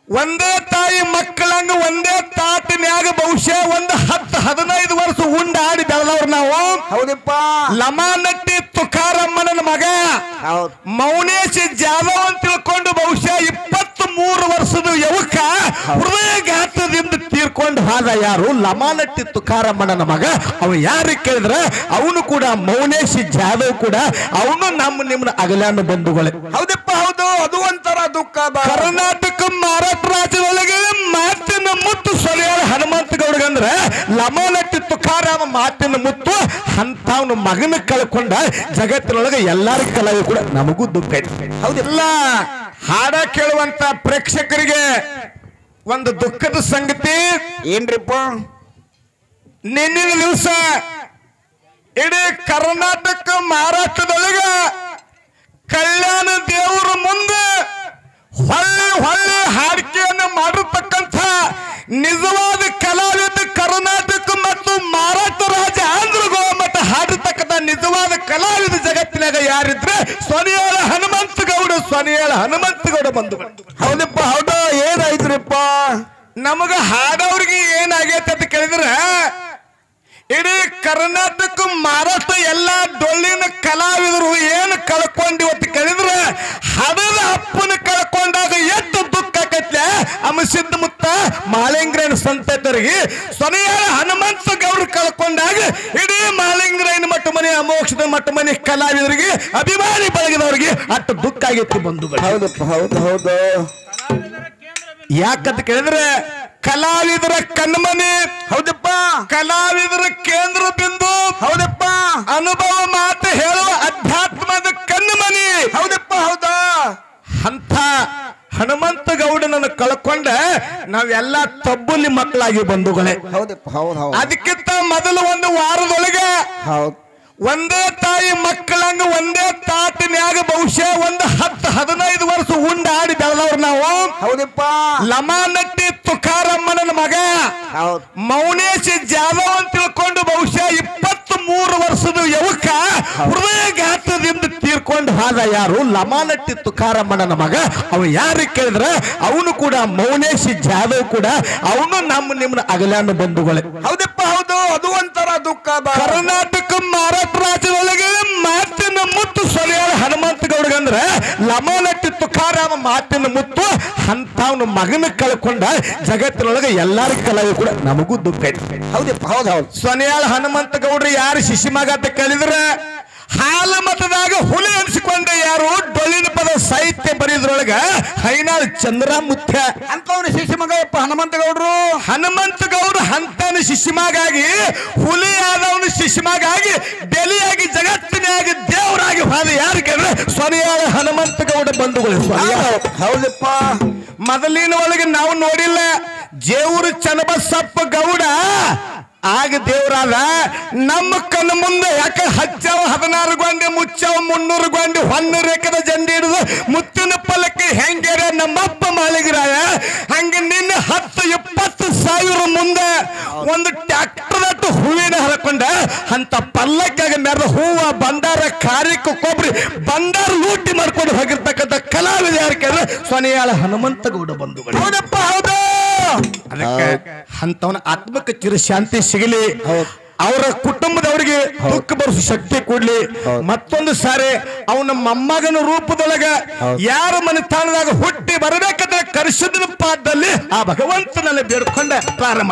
ಒಂದೇ ತಾಯಿ ಮಕ್ಕಳಂಗ ಒಂದೇ ತಾಟಿನ್ಯಾಗ ಬಹುಶಃ ಒಂದು 10-15 ವರ್ಷ ಉಂಡಾಡಿ ಬೆಳೆದವ್ರು ನಾವು. ಹೌದಪ್ಪ. ಲಮಾನಟ್ಟಿ ತುಕಾರಮ್ಮನ ಮಗ ಮೌನೇಶ್ ಜಾಧವ್ ಅಂತ ತಿಳ್ಕೊಂಡು ಬಹುಶಃ 23 ವರ್ಷದ ಯುವಕ ಹೃದಯಘಾತದಿಂದ ತೀರ್ಕೊಂಡು ಹೋದ. ಯಾರು? ಲಮಾನಟ್ಟಿ ತುಕಾರಮ್ಮನ ಮಗ. ಅವ ಯಾರು ಕೇಳಿದ್ರ ಅವನು ಕೂಡ ಮೌನೇಶ್ ಜಾಧವ್ ಕೂಡ ಅವನು ನಿಮ್ಮನ್ನ ಅಗಲಾನ ಬಂಧುಗಳೇ. ಹೌದಪ್ಪ ಹೌದು. ಅದು ಒಂಥರ ದುಃಖ. ಕರ್ನಾಟಕ ಮಹಾರಾಷ್ಟ್ರ ರಾಜ್ಯದೊಳಗೆ ಮಾತಿನ ಮುತ್ತು ಸೊಲೆಯಾರ ಹನುಮಂತ ಗೌಡಗಂದ್ರ ಲಮಾನಟ್ಟಿ ತುಕಾರಾಮ ಮಾತಿನ ಮುತ್ತು ಅಂತವನ ಮಗನ ಕಳ್ಕೊಂಡ ಜಗತ್ತಿನೊಳಗೆ ಎಲ್ಲಾರ ಕಲಾವಿ ಕೂಡ ನಮಗೂ ದುಃಖ ಇದೆ. ಹೌದಿಲ್ಲ? ಹಾಡ ಕೇಳುವಂತ ಪ್ರೇಕ್ಷಕರಿಗೆ ಒಂದು ದುಃಖದ ಸಂಗತಿ ಏನ್ರಿಪ್ಪ? ನಿನ್ನಿನ ದಿವಸ ಇಡೀ ಕರ್ನಾಟಕ ಮಹಾರಾಷ್ಟ್ರದೊಳಗ ಕಲ್ಯಾಣ ದೇವರ ಮುಂದೆ ಹೊಳ್ಳಿ ಹಾಡಿಕೆಯನ್ನು ಮಾಡಿರ್ತಕ್ಕಂಥ ನಿಜವಾದ ಕಲಾವಿದ ಕರ್ನಾಟಕ ಮತ್ತು ಮಹಾರಾಷ್ಟ್ರ ರಾಜ್ಯ ಆಂಧ್ರಗೋ ಮತ್ತು ಹಾಡಿರ್ತಕ್ಕಂಥ ನಿಜವಾದ ಕಲಾವಿದ ಜಗತ್ತಿನಾಗ ಯಾರಿದ್ರೆ ಸೊನೆಯಾಳ ಹನುಮಂತ ಗೌಡ ಬಂಧುಗಳು. ಹೌದಪ್ಪ ಹೌದು. ಏನಾಯ್ತ್ರಿಪ್ಪ? ನಮಗ ಹಾಡೋರಿಗೆ ಏನಾಗೈತೆ ಅಂತ ಕೇಳಿದ್ರೆ ಇಡೀ ಕರ್ನಾಟಕ ಮಹಾರಾಷ್ಟ್ರ ಎಲ್ಲ ಡೊಳ್ಳಿನ ಕಲಾವಿದರು ಏನು ಕಳ್ಕೊಂಡಿವತ್ತು ಕೇಳಿದ್ರೆ ಹಡದ ಅಪ್ಪನ ಕಳ್ಕೊಂಡಾಗ ಎಷ್ಟು ದುಃಖ ಆಕೈತ್ಲೆ. ಅಮಸಿದ್ದ ಮುತ್ತ ಮಾಲಿಂಗ್ರೇನ್ ಸಂತರಿಗೆ ಸೊನೆಯಾಳ ಹನುಮಂತ ಗೌಡ್ರು ಕಳ್ಕೊಂಡಾಗ ಇಡೀ ಮಾಲಿಂಗ್ರೇನ್ ಮಟ್ಟ ಮನೆ ಅಮೋಕ್ಷದ ಮಟ್ಟ ಮನೆ ಕಲಾವಿದರಿಗೆ ಅಭಿಮಾನಿ ಬಳಗದವರಿಗೆ ಅಷ್ಟು ದುಃಖ ಆಗೈತಿ ಬಂಧುಗಳು. ಹೌದಪ್ಪ ಹೌದು ಹೌದು. ಯಾಕಂತ ಕೇಳಿದ್ರೆ ಕಲಾವಿದರ ಕಣ್ಮನೆ. ಹೌದಪ್ಪ. ಕಲಾವಿದರ ಕೇಂದ್ರ ಬಿಂದು. ಹೌದಪ್ಪ. ಅನುಭವ ಮಾತು ಹೇಳುವ ಅಧ್ಯಾತ್ಮದ ಕಣ್ಮನೆ. ಹೌದಪ್ಪ ಹೌದಾ. ಅಂತ ಹನುಮಂತ ಗೌಡನನ್ನು ಕಳ್ಕೊಂಡ ನಾವೆಲ್ಲ ತಬ್ಬುಲಿ ಮಕ್ಕಳಾಗಿ ಬಂಧುಗಳೇ. ಹೌದಪ್ಪ ಹೌದು ಹೌದು. ಅದಕ್ಕಿಂತ ಮೊದಲು ಒಂದು ವಾರದೊಳಗೆ ಹೌದು ಒಂದೇ ತಾಯಿ ಮಕ್ಕಳಂಗ ಒಂದೇ ತಾಟಿನ್ಯಾಗ ಬಹುಶಃ ಒಂದು 10-15 ವರ್ಷ ಉಂಡಾಡಿ ಬೆಳೆದವ್ರು ನಾವು. ಹೌದಪ್ಪ. ಲಮಾನಟ್ಟಿ ತುಕಾರಮ್ಮನ ಮಗ ಮೌನೇಶ್ ಜಾಧವ್ ಅಂತ ತಿಳ್ಕೊಂಡು ಬಹುಶಃ 23 ವರ್ಷದ ಯುವಕ ಹೃದಯಘಾತದಿಂದ ತೀರ್ಕೊಂಡು ಹೋದ. ಯಾರು? ಲಮಾನಟ್ಟಿ ತುಕಾರಮ್ಮನ ಮಗ. ಅವ ಯಾರು ಕೇಳಿದ್ರ ಅವನು ಕೂಡ ಮೌನೇಶ್ ಜಾಧವ್ ಕೂಡ ಅವನು ನಿಮ್ಮನ್ನ ಅಗಲಾನ ಬಂಧುಗಳೇ. ಹೌದಪ್ಪ ಹೌದು. ಅದು ಒಂಥರ ದುಃಖ. ಕರ್ನಾಟಕ ಮಹಾರಾಷ್ಟ್ರ ರಾಜ್ಯದೊಳಗೆ ಮಾತಿನ ಮುತ್ತು ಸೊಲೆಯಾರ ಹನುಮಂತ ಗೌಡಗಂದ್ರ ಲಮಾನಟ್ಟಿ ತುಕಾರಾಮ ಮಾತಿನ ಮುತ್ತು ಅಂತವನ ಮಗನ ಕಳ್ಕೊಂಡ ಜಗತ್ತಿನೊಳಗೆ ಎಲ್ಲಾರ ಕಲಾವಿ ಕೂಡ ನಮಗೂ ದುಃಖ ಇದೆ. ಹೌದಪ್ಪ ಹೌದು ಹೌದು. ಸೊನೆಯಾಳ ಹನುಮಂತ ಗೌಡ್ರು ಯಾರು ಶಿಶಿ ಮಗ ಅಂತ ಕೇಳಿದ್ರೆ ಹಾಲ ಮತದಾಗ ಹುಲಿ ಅನಿಸಿಕೊಂಡ ಯಾರು? ಡೊಳ್ಳಿನ ಪದ ಸಾಹಿತ್ಯ ಬರೆಯೋದ್ರೊಳಗ ಹೈನಾಳ್ ಚಂದ್ರಮುತ್ಯ ಅಂತವನ ಶಿಶಿ ಮಗಪ್ಪ ಹನುಮಂತ ಗೌಡ್ರು. ಹನುಮಂತ ಗೌಡ್ರು ಅಂತನ ಶಿಶಿ ಮಗಾಗಿ ಹುಲಿ ಆದವನು ಶಿಶಿ ಮಗಾಗಿ ಬೆಲೆಯಾಗಿ ಜಗತ್ತಿನಾಗಿ ದೇವರಾಗಿ ಹೋದ. ಯಾರು ಕೇಳಿದ್ರೆ ಸೊನೆಯಾಳ ಹನುಮಂತ ಗೌಡ ಬಂಧುಗಳು. ಹೌದಪ್ಪ. ಮೊದಲಿನ ಒಳಗೆ ನಾವು ನೋಡಿಲ್ಲ. ಜೇವೂರು ಚನ್ನಬಸಪ್ಪ ಗೌಡ ಆಗ ದೇವರಾದ ನಮ್ಮ ಕಣ್ಣು ಮುಂದೆ ಯಾಕೆ ಹಚ್ಚವ 16 ಗೊಂಡೆ ಮುಚ್ಚವ 300 ಗೊಂಡೆ ಹೊನ್ನ ರೇಖದ ಜಂಡಿ ಹಿಡಿದು ಮುತ್ತಿನ ಪಲ್ಲಕ್ಕಿ ಹೆಂಗೇರ ನಮ್ಮಪ್ಪ ಮಾಳಿಗರಾಯ ಹಂಗೆ ನಿನ್ನ 10-20 ಸಾವಿರ ಮುಂದೆ ಒಂದು ಟ್ಯಾಕ್ಟರ್ ಹೂವಿನ ಹರಕೊಂಡ ಅಂತ ಪಲ್ಲಕ್ಕಾಗ ಮೆರೆದ ಹೂವ ಬಂಡಾರ ಕಾರಿಕ ಕೊಬ್ಬರಿ ಬಂಡಾರ ಲೂಟಿ ಮಾಡ್ಕೊಂಡು ಹೋಗಿರ್ತಕ್ಕಂಥ ಕಲಾವಿದ ಯಾರು ಕೇಳಿದ್ರೆ ಸೊನೆಯಾಳ ಹನುಮಂತ ಗೌಡ ಬಂಧುಗಳು. ಹೌದಪ್ಪ ಹೌದು. ಅದಕ್ಕೆ ಅಂತವನ ಆತ್ಮಕ್ಕೆ ಚಿರಶಾಂತಿ ಸಿಗಲಿ, ಅವರ ಕುಟುಂಬದವರಿಗೆ ದುಃಖ ಬರಿಸುವ ಶಕ್ತಿ ಕೊಡ್ಲಿ. ಮತ್ತೊಂದು ಸಾರಿ ಅವನ ಮೊಮ್ಮಗನ ರೂಪದೊಳಗ ಯಾರ ಮನೆತನದಾಗ ಹುಟ್ಟಿ ಬರಬೇಕಂದ್ರೆ ಕರಿಸಿದ ಪಾದದಲ್ಲಿ ಆ ಭಗವಂತನಲ್ಲಿ ಬೇಡ್ಕೊಂಡ ಪ್ರಾರಂಭ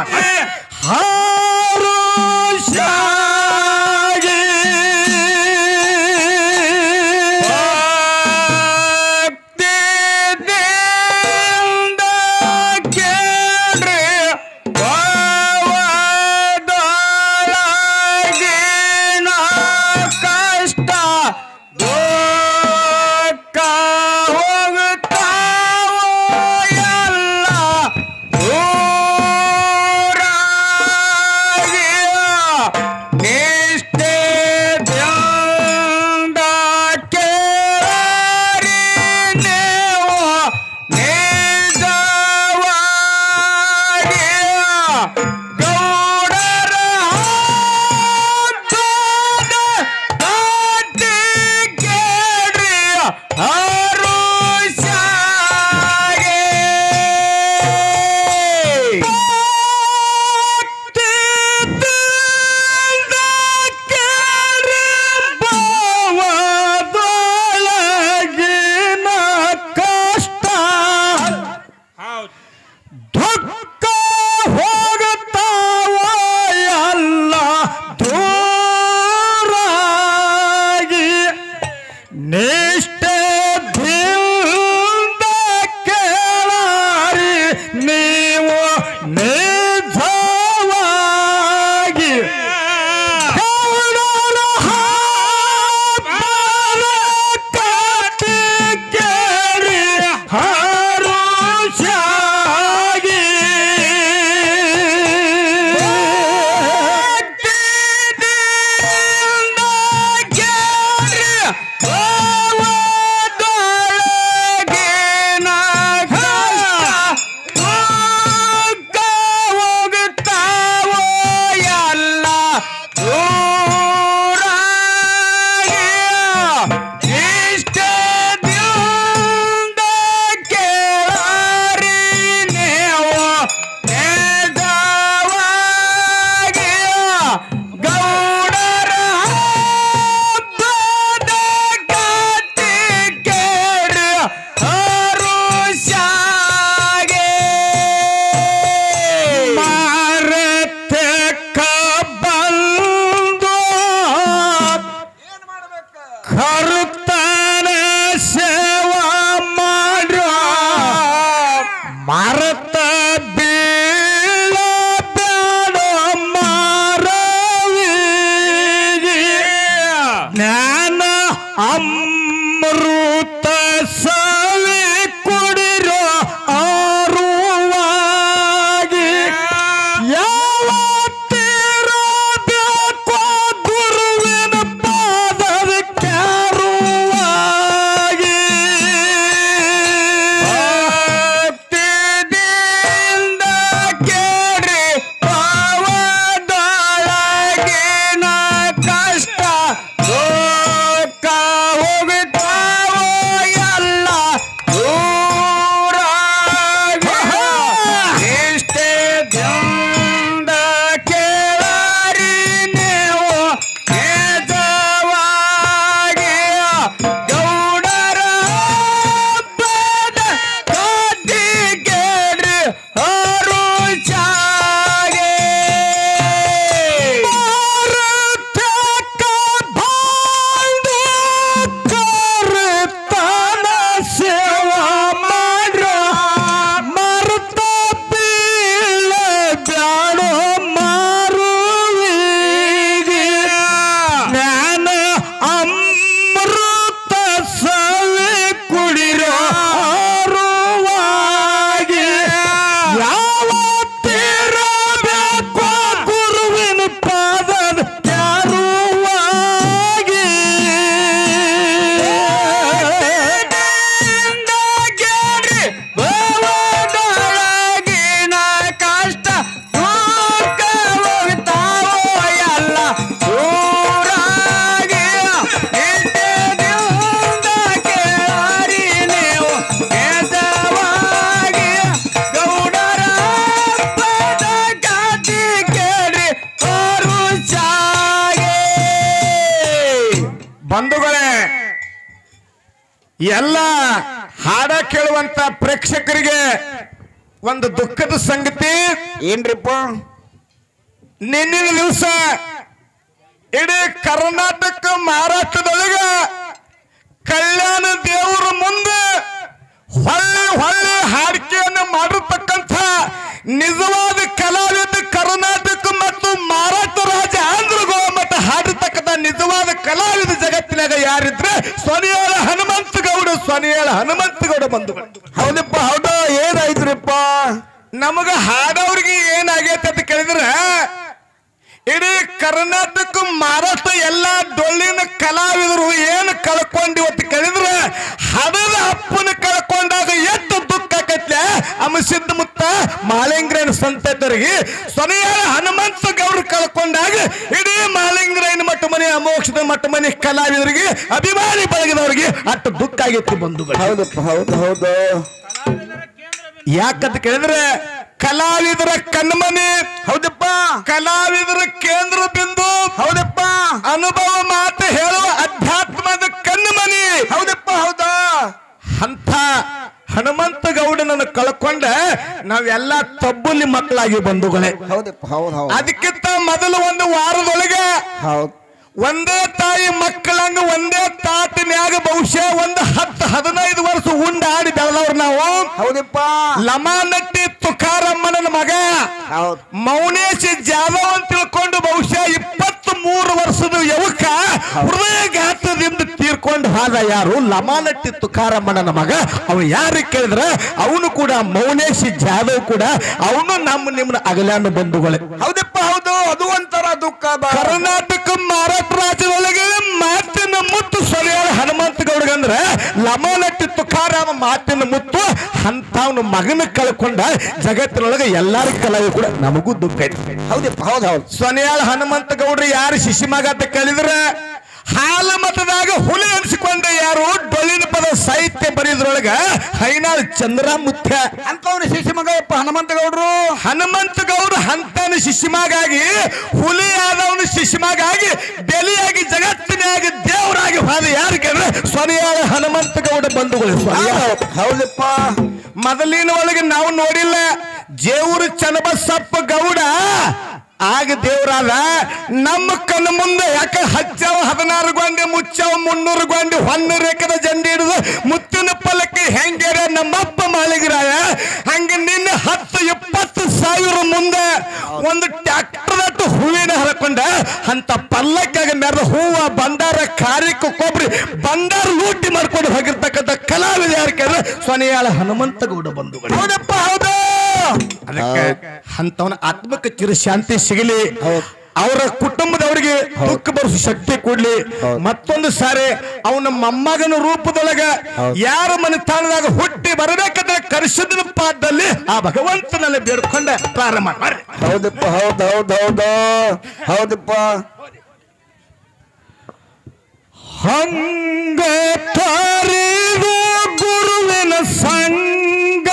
ಭಾರತ ಬೀಳ ಬ್ಯಾಡ ಮಾರವಿ ಜ್ಞಾನ ಅಮೃತ ಸವಿ ಕುಡಿರೋ ಆರುವಾಗಿ ಯಾವತ್ತಿರಬೇಕು ಗುರುವಿನ ಪಾದದ ಕ್ಯಾರುವಾಗಿ ಭಕ್ತಿಯಿಂದ ಕೇಳಿ ಪಾವದೊಳಗಿನ ಕಷ್ಟ ದುಃಖ ಹೋಗುತ್ತಾವೋ ಎಲ್ಲ ದೂರಾಗಿ ಇಷ್ಟೇ ದಿಂದ ಕೇಳರಿ ನೀವು ನಿಜವಾಗಿ ಗೌಡರ ಹಬ್ಬದ ಕಟ್ಟಿಗೆರಿ ಹರುಚಾಗೆ ಭಾರತಕ್ಕ ಬಾಳ್ದು ಕರ್ತನ ಸೇವಾ ಮಾಡ್ರ ಮರ್ತ ಬೀಳ ಬ್ಯಾಡೋ ಮಾರುವಿಗೆ ಜ್ಞಾನ ಅಮೃತ ಸವಿ ಕುಡಿರೋ ಆರುವಾಗಿ ಯಾವತ್ತಿರಬೇಕು ಗುರುವಿನ ಪಾದದ ಚಾರುವಾಗಿ ಗೆರಿ ಭವದೊಳಗಿನ ಕಷ್ಟ ದುಃಖ ಹೋಗ್ತಾವೋ ಎಲ್ಲ ದೂರಾಗಿ ನಿತ್ಯದಿಂದ ಕೇಳರಿ ನೀವು ನಿಜವಾಗಿ ಗೌಡರ ಹಬ್ಬದ ಕಟ್ಟಿಗೆರಿ ಹರುಚಾಗೆ. ಬಂಧುಗಳೇ, ಎಲ್ಲ ಹಾಡ ಕೇಳುವಂತ ಪ್ರೇಕ್ಷಕರಿಗೆ ಒಂದು ದುಃಖದ ಸಂಗತಿ. ಏನ್ರಿಪ್ಪ? ನಿನ್ನಿನ ದಿವಸ ಇಡೀ ಕರ್ನಾಟಕ ಮಹಾರಾಷ್ಟ್ರದೊಳಗ ಕಲ್ಯಾಣ ದೇವರ ಮುಂದೆ ಹೊಳ್ಳಿ ಹೊಳ್ಳಿ ಹಾಡಿಕೆಯನ್ನು ಮಾಡಿರ್ತಕ್ಕಂಥ ನಿಜವಾದ ಕಲಾವಿದ ಕರ್ನಾಟಕ ಮತ್ತು ಮಹಾರಾಷ್ಟ್ರ ರಾಜ್ಯ ಆಂಧ್ರಗೋಳ ಮಟ್ಟ ಹಾಡಿರ್ತಕ್ಕಂಥ ನಿಜವಾದ ಕಲಾವಿದ ಜಗತ್ತಿನಾಗ ಯಾರಿದ್ರೆ ಸೊನಿಯಾಳ ಹನುಮಂತಗೌಡ. ಸೊನಿಯಾಳ ಹನುಮಂತಗೌಡ ಬಂಧುಗಳು. ಹೌದಪ್ಪ, ಹೌದು. ಏನಾಯ್ತ್ರಿಪ್ಪ? ನಮಗ ಹಾಡೋರಿಗೆ ಏನಾಗೈತೆ ಅಂತ ಕೇಳಿದ್ರೆ ಇಡೀ ಕರ್ನಾಟಕ ಮಹಾರಾಷ್ಟ್ರ ಎಲ್ಲ ಡೊಳ್ಳಿನ ಕಲಾವಿದರು ಏನು ಕಳ್ಕೊಂಡಿವತ್ತು ಕೇಳಿದ್ರೆ ಹಡದ ಅಪ್ಪನ ಕಳ್ಕೊಂಡಾಗ ಎಷ್ಟು ದುಃಖ ಆಕೈತ್ಲೆ ಅಮಸಿದ್ದ ಮುತ್ತ ಮಾಲಿಂಗ್ರೇನ ಸಂತರಿಗೆ ಸೊನೆಯಾಳ ಹನುಮಂತ ಗೌಡ ಕಳ್ಕೊಂಡಾಗ ಇಡೀ ಮಾಲಿಂಗ್ರೇನ ಮಟ್ಟ ಮನೆ ಅಮೋಕ್ಷದ ಮಟ್ಟ ಮನೆ ಕಲಾವಿದರಿಗೆ ಅಭಿಮಾನಿ ಬಳಗದವರಿಗೆ ಅಷ್ಟು ದುಃಖ ಆಗೈತಿ ಬಂಧುಗಳು. ಹೌದಪ್ಪ, ಹೌದು ಹೌದು. ಯಾಕಂತ ಕೇಳಿದ್ರೆ ಕಲಾವಿದರ ಕಣ್ಮನೆ. ಹೌದಪ್ಪ, ಕಲಾವಿದರ ಕೇಂದ್ರ ಬಿಂದು. ಹೌದಪ್ಪ, ಅನುಭವ ಮಾತು ಹೇಳುವ ಅಧ್ಯಾತ್ಮದ ಕಣ್ಣುಮನಿ. ಹೌದಪ್ಪ, ಹೌದಾ. ಅಂತ ಹನುಮಂತ ಗೌಡನನ್ನು ಕಳ್ಕೊಂಡ ನಾವೆಲ್ಲ ತಬ್ಬುಲಿ ಮಕ್ಕಳಾಗಿ ಬಂಧುಗಳೇ. ಹೌದಪ್ಪ, ಹೌದು ಹೌದು. ಅದಕ್ಕಿಂತ ಮೊದಲು ಒಂದು ವಾರದೊಳಗೆ ಹೌದು. ಒಂದೇ ತಾಯಿ ಮಕ್ಕಳಂಗ ಒಂದೇ ತಾಟಿನ್ಯಾಗ ಬಹುಶಃ ಒಂದು 10-15 ವರ್ಷ ಉಂಡಾಡಿ ಬೆಳೆದವ್ರು ನಾವು. ಹೌದಪ್ಪ, ಲಮಾನಟ್ಟಿ ತುಕಾರಮ್ಮನ ಮಗ ಹೌದು. ಮೌನೇಶ್ ಜಾಧವ್ ಅಂತ ತಿಳ್ಕೊಂಡು ಬಹುಶಃ 23 ವರ್ಷದ ಯುವಕ ಹೃದಯಘಾತದಿಂದ ತೀರ್ಕೊಂಡು ಹೋದ ಯಾರು? ಲಮಾನಟ್ಟಿ ತುಕಾರಮ್ಮನ ಮಗ. ಅವ ಯಾರಿಗೆ ಕೇಳಿದ್ರೆ ಅವನು ಕೂಡ ಮೌನೇಶ್ ಜಾಧವ್ ಕೂಡ ಅವನು ನಿಮ್ಮನ್ನ ಅಗಲಾನ ಬಂಧುಗಳೇ. ಹೌದಪ್ಪ, ಹೌದು. ಅದು ಒಂಥರ ದುಃಖ. ಕರ್ನಾಟಕ ಮಹಾರಾಷ್ಟ್ರ ರಾಜ್ಯದೊಳಗೆ ಮಾತಿನ ಮುತ್ತು ಸೊನೆಯಾಳ ಹನುಮಂತ ಗೌಡಗಂದ್ರೆ ಲಮಾನಟ್ಟಿ ತುಕಾರಾಮ ಮಾತಿನ ಮುತ್ತು. ಅಂತವನ ಮಗನ ಕಳ್ಕೊಂಡ ಜಗತ್ತಿನೊಳಗೆ ಎಲ್ಲಾರ ಕಲಾವಿ ಕೂಡ ನಮಗೂ ದುಃಖ ಐತಿ. ಹೌದಪ್ಪ, ಹೌದು ಹೌದು. ಸೊನೆಯಾಳ ಹನುಮಂತ ಗೌಡ್ರು ಯಾರು ಶಿಶಿ ಮಗ ಅಂತ ಕೇಳಿದ್ರೆ ಹಾಲ ಮತದಾಗ ಹುಲಿ ಅನಿಸಿಕೊಂಡ ಯಾರು? ಡೊಳ್ಳಿನ ಪದ ಸಾಹಿತ್ಯ ಬರೆಯೋದ್ರೊಳಗ ಹೈನಾಳ್ ಚಂದ್ರಮುತ್ಯ ಅಂತವನು ಶಿಶಿ ಮಗಪ್ಪ ಹನುಮಂತ ಗೌಡ್ರು. ಹನುಮಂತ ಗೌಡ್ರು ಅಂತನ ಶಿಶಿಮಾಗಾಗಿ ಹುಲಿ ಆದವನು ಶಿಶಿಮಾಗಾಗಿ ಬೆಲೆಯಾಗಿ ಜಗತ್ತಿನಾಗಿ ದೇವರಾಗಿ ಹೋದ ಯಾರಿಗೆ ಅಂದ್ರೆ ಸೊನೆಯಾಳ ಹನುಮಂತ ಗೌಡ ಬಂಧುಗಳು. ಹೌದಪ್ಪ, ಮೊದಲಿನ ಒಳಗೆ ನಾವು ನೋಡಿಲ್ಲ. ಜೇವೂರು ಚನ್ನಬಸಪ್ಪ ಗೌಡ ಆಗ ದೇವರಾದ ನಮ್ಮ ಕಣ್ಣು ಮುಂದೆ ಯಾಕೆ ಹಚ್ಚವ 16 ಗೊಂಡೆ ಮುಚ್ಚವ 300 ಗೊಂಡೆ ಹೊನ್ನ ರೇಖದ ಜಂಡಿ ಹಿಡಿದು ಮುತ್ತಿನ ಪಲ್ಲಕ್ಕೆ ಹೆಂಗೇರ ನಮ್ಮಪ್ಪ ಮಾಳಿಗರಾಯ ಹಂಗೆ ಒಂದು ಟ್ಯಾಕ್ಟರ್ ಹೂವಿನ ಹರಕೊಂಡ ಅಂತ ಪಲ್ಲಕ್ಕಾಗ ಮೆರೆದ ಹೂವ ಬಂಡಾರ ಕಾರಿಕ ಕೊಬ್ಬರಿ ಬಂಡಾರ ಲೂಟಿ ಮಾಡ್ಕೊಂಡು ಹೋಗಿರ್ತಕ್ಕಂಥ ಕಲಾವಿದ ಯಾರು ಕೇಳಿದ್ರೆ ಸೊನೆಯಾಳ ಹನುಮಂತಗೌಡ ಬಂಧುಗಳು. ಹೌದಪ್ಪ ಹೌದು. ಅದಕ್ಕೆ ಅಂತವನ ಆತ್ಮಕ್ಕೆ ಚಿರಶಾಂತಿ ಸಿಗಲಿ, ಅವರ ಕುಟುಂಬದವರಿಗೆ ದುಃಖ ಬರಿಸುವ ಶಕ್ತಿ ಕೊಡ್ಲಿ. ಮತ್ತೊಂದು ಸಾರಿ ಅವನ ಮೊಮ್ಮಗನ ರೂಪದೊಳಗ ಯಾರ ಮನೆತನದಾಗ ಹುಟ್ಟಿ ಬರಬೇಕಂದ್ರೆ ಕರ್ಷದನ ಪಾದದಲ್ಲಿ ಆ ಭಗವಂತನಲ್ಲಿ ಬೇಡ್ಕೊಂಡ ಪ್ರಾರಂಭ ಮಾಡಿ. ಹೌದಪ್ಪ ಹೌದು ಹೌದು ಹೌದು ಹೌದಪ್ಪ. ಹಂಗ ತಾರಿದ ಗುರುವಿನ ಸಂಗ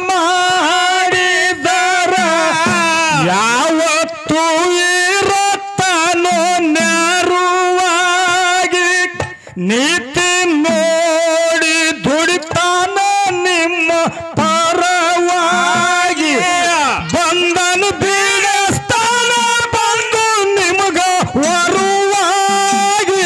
ಮಾಡಿದರ ಯಾವತ್ತೂ ಇರತ್ತಾನೋ ನ್ಯಾರುವಾಗಿ, ನೀತಿ ನೋಡಿ ದುಡಿತಾನ ನಿಮ್ಮ ಪರವಾಗಿ, ಬಂದನ ಬೀಳಸ್ತಾನ ಬಂದು ನಿಮಗ ವರುವಾಗಿ.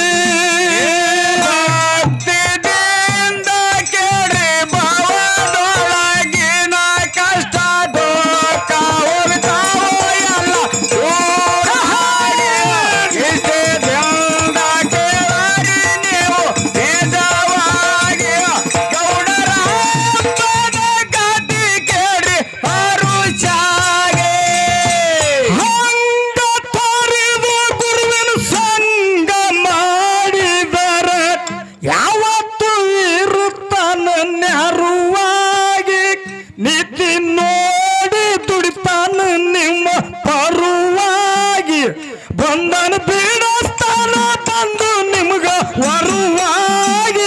ಭಕ್ತಿಯಿಂದ ಕೇಳಿ ಭವದೊಳಗಿನ ಕಷ್ಟ ದುಃಖ ಹೋಗ್ತಾವೋ ಎಲ್ಲ ದೂರ ಹಾಗೆ. ಇಷ್ಟದಿಂದ ಕೇಳಾರಿ ನೀವು ನಿಜವಾಗಿ ಗೌಡರ ಹಬ್ಬದ ಗಾದಿ ಕೇಳಿ ಹರುಷಾಗೆ. ಹಂಗ ತೋರಿದ ಗುರುವಿನ ಸಂಗ ಮಾಡಿದರ ಯಾವತ್ತು ಇರುತ್ತಾನ ನ್ಯಾರುವಾಗಿ, ನೀತಿ ನೋಡಿ ದುಡಿತಾನ ನಿಮ್ಮ ಪರುವಾಗಿ, ಬಂದನ ಬೀಡಸ್ತಾನ ಬಂದು ನಿಮಗ ವರುವಾಗಿ.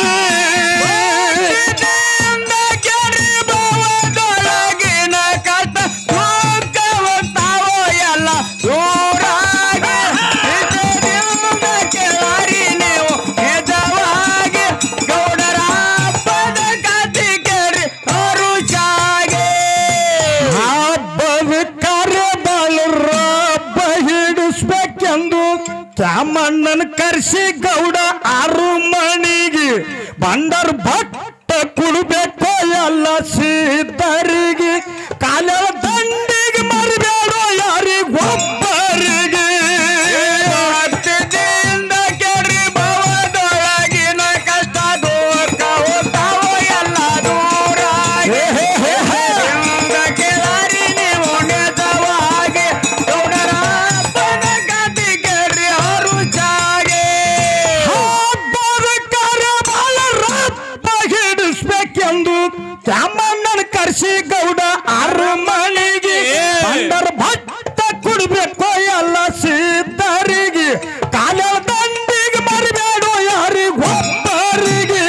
ಭಕ್ತಿಯಿಂದ ಕೇಳಿ ಭವದೊಳಗಿನ ಕಷ್ಟ ದುಃಖ ಹೋಗ್ತಾವೋ ಎಲ್ಲ ದೂರಾಗಿ. ಇಷ್ಟದಿಂದ ಕೇಳಾರಿ ನೀವು ನಿಜವಾಗಿ ಗೌಡರ ಹಬ್ಬದ ಗಾದಿ ಕೇಳಿ ಹರುಷಾಗೆ. ಹಬ್ಬದ ಕಾರ್ಯಬಾಳರ ಹಬ್ಬ ಹಿಡಿಸ್ಬೇಕೆಂದು ಚಾಮಣ್ಣನ ಕರ್ಸಿ ಗೌಡ ಅರಮಣಿಗೆ ಬಂಡರ್ ಭಟ್ಟ ಕುಡಬೇಕು ಎಲ್ಲ ಸಿದ್ಧರಿಗೆ, ಕಾಲ ದಂಡಿಗೆ ಮರಿಬೇಡೋ ಯಾರಿಗೊಬ್ಬರಿಗೆ. ಭಕ್ತಿಯಿಂದ ಕೇಳಿ ಭವದೊಳಗಿನ ಕಷ್ಟ ದುಃಖ ಹೋಗ್ತಾವೋ ಎಲ್ಲ ದೂರಾಗಿ. ಭಕ್ತಿಯಿಂದ ಕೇಳಾರಿ ನೀವು ನಿಜವಾಗಿ ಗೌಡರ ಹಬ್ಬದ ಗಾದಿ ಕೇಳಿ ಹರುಷಾಗೆ. ಹಬ್ಬದ ಕಾರ್ಯಬಾಳರ ಹಬ್ಬ ಹಿಡಿಸ್ಬೇಕೆಂದು ಚಾಮಣ್ಣನ ಕರ್ಸಿ ಗೌಡ ಅರಮಣಿಗೆ ಬಂಡರ ಭಟ್ಟ ಕುಡಬೇಕು ಎಲ್ಲ ಸಿದ್ಧರಿಗೆ, ಕಾಲ ದಂಡಿಗೆ ಮರಿಬೇಡೋ ಯಾರಿಗೊಬ್ಬರಿಗೆ.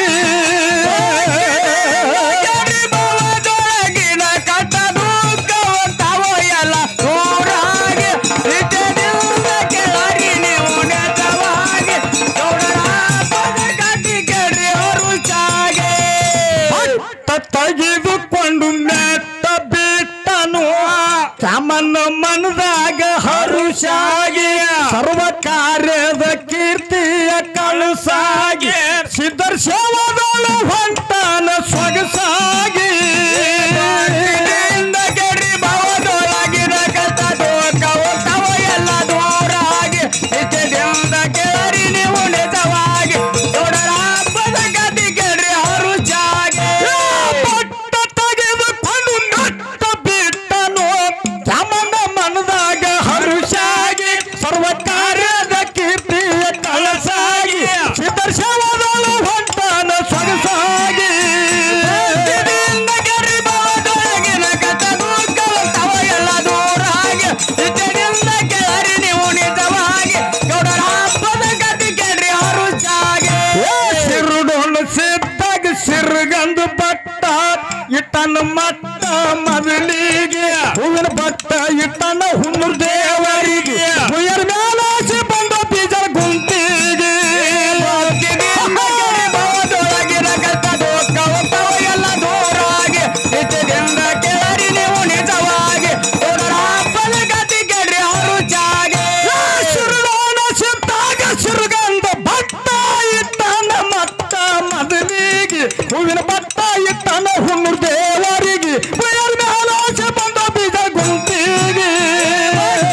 ಭವದೊಳಗಿನ ಕಷ್ಟ ದುಃಖ ಹೋಗ್ತಾವೋ ಎಲ್ಲ ದೂರಾಗಿ. ನಿತ್ಯದಿಂದ ಕೇಳಾರಿ ನೀವು ನಿಜವಾಗಿ ಗೌಡರ ಹಬ್ಬದ ಗಾದಿ ಕೇಳಿ ಹರುಷಾಗೆ. ಭಟ್ಟ ತೆಗೆದುಕೊಂಡು ನೆಟ್ಟ ಬಿಟ್ಟನು ಚಾಮಣ್ಣ ಮನದಾಗ ಹರುಷಾಗಿ, ಸರ್ವ ಕಾರ್ಯದ ಕೀರ್ತಿಯ ಕಳಸಾಗಿ, ಸಿದ್ಧರ ಸೇವದಳು ಹೊಂಟಾನ ಸೊಗಸಾಗಿ. ಭಕ್ತಿಯಿಂದ ಕೇಳಿ ಭವದೊಳಗಿನ ಕಷ್ಟ ದುಃಖ ಹೋಗ್ತಾವೋ ಎಲ್ಲ ದೂರಾಗಿ. ನಿತ್ಯದಿಂದ ಕೇಳಾರಿ ನೀವು ನಿಜವಾಗಿ ಗೌಡರ ಹಬ್ಬದ ಗಾದಿ ಕೇಳಿ ಹರುಷಾಗೆ. ಭಟ್ಟ ತೆಗೆದುಕೊಂಡು ನೆಟ್ಟ ಬಿಟ್ಟನು ಚಾಮಣ್ಣ ಮನದಾಗ ಹರುಷಾಗಿ, ಸರ್ವ ಕಾರ್ಯದ ಕೀರ್ತಿಯ ಕಳಸಾಗಿ, ಸಿದ್ಧರ ಸೇವದಳು ಹೊಂಟಾನ ಸೊಗಸಾಗಿ. ಭಕ್ತಿಯಿಂದ ಕೇಳಿ ಭವದೊಳಗಿನ ಕಷ್ಟ ದುಃಖ ಹೋಗ್ತಾವೋ ಎಲ್ಲ ದೂರಾಗಿ. ನಿತ್ಯದಿಂದ ಕೇಳಾರಿ ನೀವು ನಿಜವಾಗಿ ಗೌಡರ ಹಬ್ಬದ ಗಾದಿ ಕೇಳಿ ಹರುಷಾಗೆ. ಸಿರುಡೋಣ ಸಿದ್ದಾಗ ಸಿರುಗಂದು ಬಟ್ಟ ಇಟ್ಟನ ಮಟ್ಟ ಮೊದಲಿಗೆ, ಹೂವಿನ ಬಟ್ಟ ಇಟ್ಟನ ಹುಣ್ಣೂರ್ ದೇವರಿಗೆ, ಹುಯ್ಯರ ಮೇಲಾಸೆ ಬಂದ ಬೀಜ ಗುಂಪಿಗೆ. ಭಕ್ತಿಯಿಂದ ಕೇಳಿ ಭವದೊಳಗಿನ ಕಷ್ಟ ದುಃಖ ಹೋಗ್ತಾವೋ ಎಲ್ಲ ದೂರಾಗಿ. ನಿತ್ಯದಿಂದ ಕೇಳಾರಿ ನೀವು ನಿಜವಾಗಿ ಗೌಡರ ಹಬ್ಬದ ಗಾದಿ ಕೇಳಿ ಹರುಷಾಗೆ. ಸಿರುಡೋಣ ಸಿದ್ದಾಗ ಸಿರುಗಂದು ಬಟ್ಟ ಇಟ್ಟನ ಮಟ್ಟ ಮೊದಲಿಗೆ, ಹೂವಿನ ಬಟ್ಟ ಇಟ್ಟನ ಹುಣ್ಣೂರ್ ದೇವರಿಗೆ, ಹುಯ್ಯರ ಮೇಲಾಸೆ ಬಂದ ಬೀಜ ಗುಂಪಿಗೆ.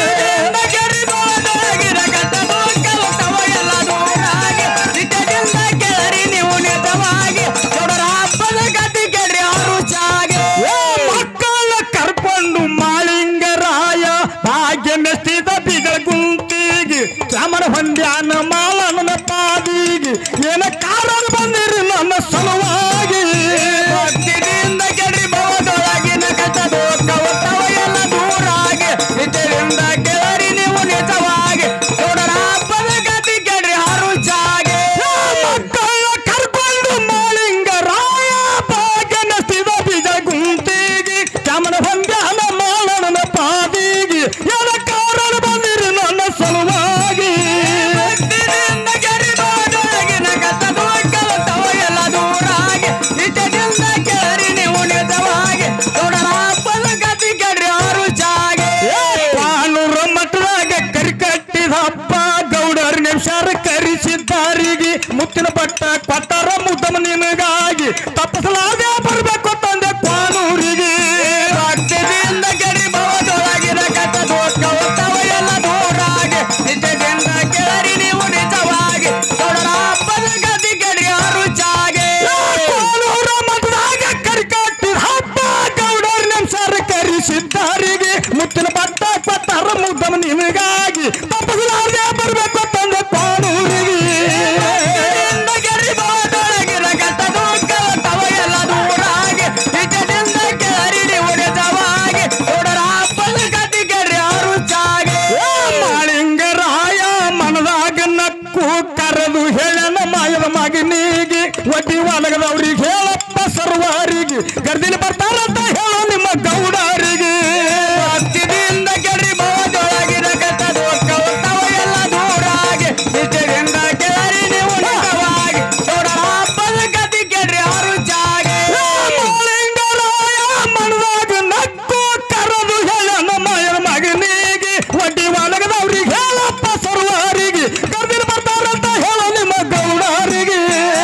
ಕ್ಯಾಮರ ಹೊಂದ್ಯಾನ ಮಾಲನ ಪಾದಿಗೆ ಏನ ಕಾರಣ ಬಂದಿರಿ ನನ್ನ ಸಲುವಾಗಿ ಭಕ್ತಿಯಿಂದ ಗೆಡಿ ಭವದೊಳಗಿನ ಕಥದ ಕವತವ ಎಲ್ಲ ದೂರಾಗಿ ನಿತ್ಯದಿಂದ ಕೇಳಿ ನೀವು ನಿಜವಾಗಿ ನೋಡರ ಹಬ್ಬದ ಗತಿ ಗೆಡಿ ಹರುಚಾಗೆ ಮಕ್ಕಳ ಕರ್ಕೊಂಡು ಮಾಳಿಂಗರಾಯ ಭಾಗ್ಯನ ಸ್ಥಿತ ಬೀಜ ಗುಂತಿಗೆ ಕ್ಯಾಮರ ಹೊಂದ್ಯಾನ ಮಾಲನ ಪಾದಿಗೆ ಏನ ಕಾರಣ ಬಂದಿರಿ ನನ್ನ ಸಲುವಾಗಿ ಭಕ್ತಿಯಿಂದ ಗೆಡಿ ಭವದೊಳಗಿನ ಕಥದ ಕವತವ ಎಲ್ಲ ದೂರಾಗಿ ನಿತ್ಯದಿಂದ ಕೇಳಿ ನೀವು ನಿಜವಾಗಿ ನೋಡರ ಹಬ್ಬದ ಗತಿ ಗೆಡಿ ಹರುಚಾಗೆ ಪಾನೂರ ಮಠದಾಗ ಕರಿ ಕಟ್ಟಿದ ಹಬ್ಬ ಗೌಡರ ನಿಮಿಷಾರ ಕರಿಸಿದ್ದಾರಿಗೆ ಮುತ್ತಿನ ಬಟ್ಟ ಕೊಟ್ಟಾರ ಮುದ್ದಮ ನಿನಗಾಗಿ ತಪ್ಪಿಸಲಾದೆ ಬರ್ಬೇಕು ತಂದೆ ಪಾನೂರಿಗೆ ಭಕ್ತಿಯಿಂದ ಗೆಡಿ ಭವದೊಳಗಿನ ಕಥದ ಕವತವ ಎಲ್ಲ ದೂರಾಗಿ ನಿತ್ಯದಿಂದ ಕೇಳಿ ನೀವು ನಿಜವಾಗಿ ನೋಡರ ಹಬ್ಬದ ಗತಿ ಗೆಡಿ ಹರುಚಾಗೆ ಪಾನೂರ ಮಠದಾಗ ಕರಿ ಕಟ್ಟಿದ ಹಬ್ಬ ಗೌಡರ ನಿಮಿಷಾರ ಕರಿಸಿದ್ದಾರಿಗೆ ಮುತ್ತಿನ ಬಟ್ಟ ಕೊಟ್ಟಾರ ಮುದ್ದಮ ನಿನಗಾಗಿ ತಪ್ಪಿಸಲಾದೆ ಬರ್ಬೇಕು ತಂದೆ ಪಾನೂರಿಗೆ ಗೆಡಿ ಭವದೊಳಗಿನ ಕಥದ ಕವತವ ಎಲ್ಲ ದೂರಾಗಿ ನಿತ್ಯದಿಂದ ಕೇಳಿ ನೀವು ನಿಜವಾಗಿ ನೋಡರ ಹಬ್ಬದ ಗತಿ ಗೆಡಿ ಹರುಚಾಗೆ ಮಾಳಿಂಗರಾಯ ಮನದಾಗ ನಕ್ಕು ಕರೆದು ಹೇಳನ ಮಾಯದ ಮಗನಿಗೆ ಒಡ್ಡಿ ಒಲಗದವ್ರಿಗೆ ಹೇಳಪ್ಪ ಸರ್ವಾರಿಗೆ ಗರ್ದಿಲಿ ಬರ್ತಾರಂತ ಹೇಳೋ ನಿಮ್ಮ ಗೌಡರಿಗೆ ಭಕ್ತಿಯಿಂದ ಗೆಡಿ ಭವದೊಳಗಿನ ಕಥದ ಕವತವ ಎಲ್ಲ ದೂರಾಗಿ ನಿತ್ಯದಿಂದ ಕೇಳಿ ನೀವು ನಿಜವಾಗಿ ನೋಡರ ಹಬ್ಬದ ಗತಿ ಗೆಡಿ ಹರುಚಾಗೆ ಮಾಳಿಂಗರಾಯ ಮನದಾಗ ನಕ್ಕು ಕರೆದು ಹೇಳನ ಮಾಯದ ಮಗನಿಗೆ ಒಡ್ಡಿ ಒಲಗದವ್ರಿಗೆ ಹೇಳಪ್ಪ ಸರ್ವಾರಿಗೆ ಗರ್ದಿಲಿ ಬರ್ತಾರಂತ ಹೇಳೋ ನಿಮ್ಮ ಗೌಡರಿಗೆ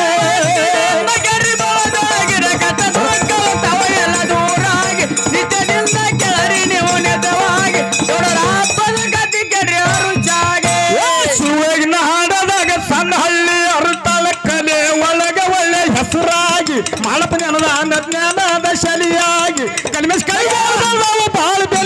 ಗೆಡಿ ಭವದೊಳಗಿನ ಕಥದ ಕವತವ ಎಲ್ಲ ದೂರಾಗಿ ನಿತ್ಯದಿಂದ ಕೇಳಿ ನೀವು ನಿಜವಾಗಿ ನೋಡರ ಹಬ್ಬದ ಗತಿ ಗೆಡಿ ಹರುಚಾಗೆ ಶಿವಗಿನ ಹಾಡದಾಗ ಸಣ್ಣ ಹಳ್ಳಿ ಅರುತಾಳ ಕಲೆ ಒಳಗ ಒಳ್ಳೆ ಹೆಸರಾಗಿ ಮಾಳಪ ಜ್ಞಾನದ ಜ್ಞಾನದ ಶಲಿಯಾಗಿ ಕಡಿಮೆ ಕೈ ಬಾಳ